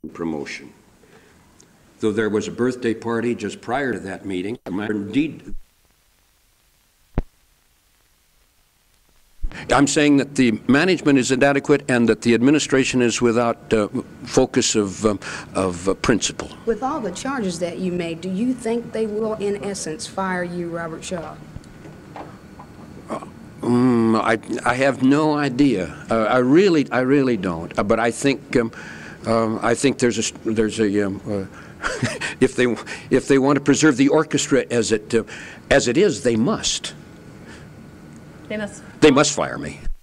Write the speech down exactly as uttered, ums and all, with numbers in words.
promotion. Though there was a birthday party just prior to that meeting, indeed, I'm saying that the management is inadequate and that the administration is without uh, focus of, um, of uh, principle. With all the charges that you made, do you think they will, in essence, fire you, Robert Shaw? Uh, um, I, I have no idea. Uh, I really, I really don't. Uh, but I think, um, um, I think there's a, there's a, um, uh, if they, if they want to preserve the orchestra as it, uh, as it is, they must. They must. They must fire me.